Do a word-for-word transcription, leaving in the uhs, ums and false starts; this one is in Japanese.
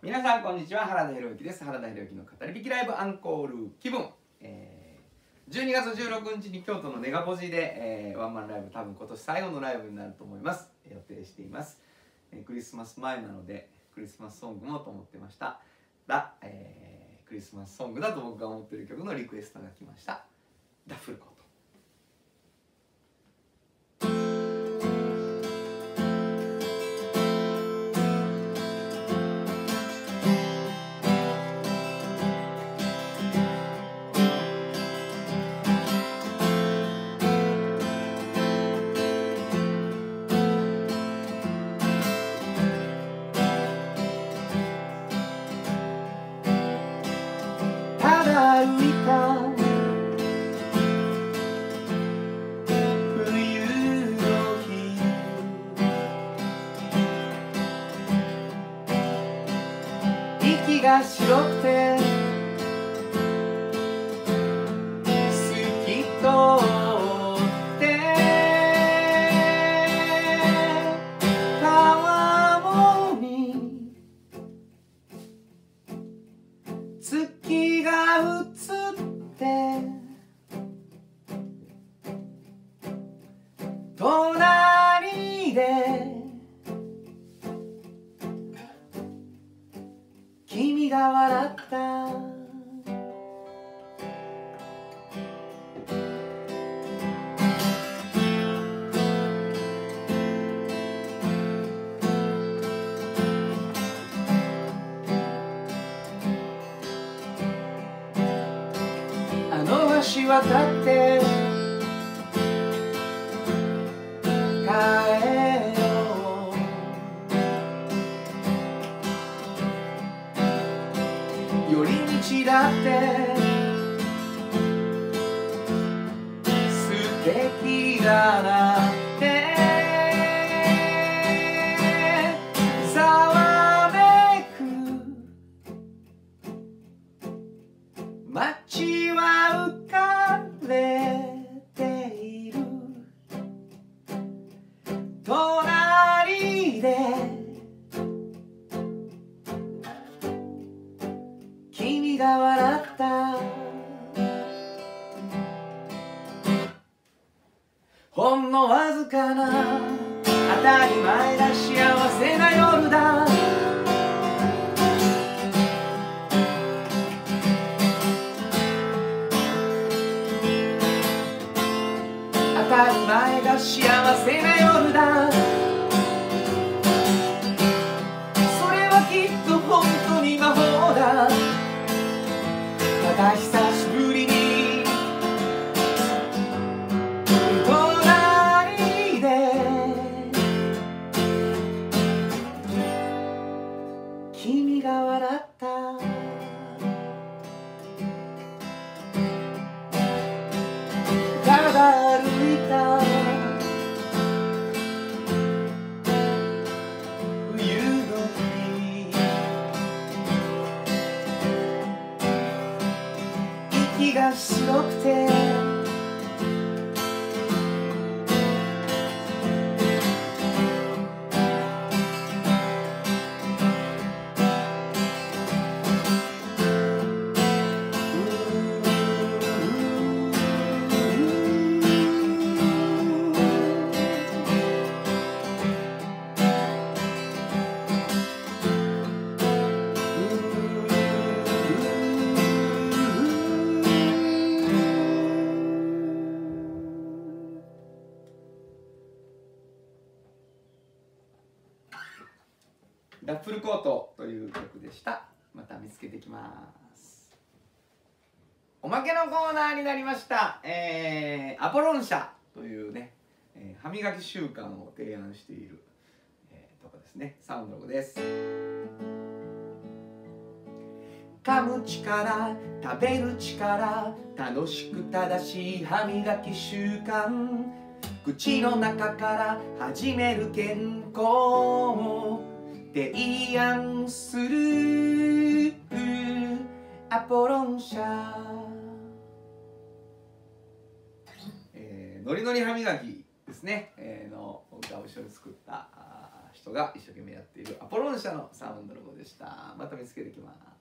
皆さんこんにちは、原田博之です。原田博之の語りびきライブアンコール気分、えー、じゅうにがつじゅうろくにちに京都のネガポジで、えー、ワンマンライブ、多分今年最後のライブになると思います。予定しています、えー、クリスマス前なのでクリスマスソングもと思ってましたが、えー、クリスマスソングだと僕が思っている曲のリクエストが来ました。ダッフルコート。歩いた冬の日、息が白くて透き通って川面に月が映って隣で君が笑った。あの橋渡って帰ろう。寄り道だって素敵だなってざわめく街は浮かれている。隣で君が笑った。ほんのわずかな当たり前だ幸せな夜だ。当たり前が幸せな夜だ。それはきっと本当に魔法だ。ただ久しぶりに隣で君が笑った。ただ歩いた冬の日、息が白くてダッフルコートという曲でした。また見つけてきます。おまけのコーナーになりました。えー、アポロン社というね、えー、歯磨き習慣を提案している、えー、とこですね。サウンドです。噛む力、食べる力、楽しく正しい歯磨き習慣、口の中から始める健康提案するアポロン社、えー、ノリノリ歯磨きですね、えー、の歌を一緒に作った人が一生懸命やっているアポロン社のサウンドロゴでした。また見つけてきます。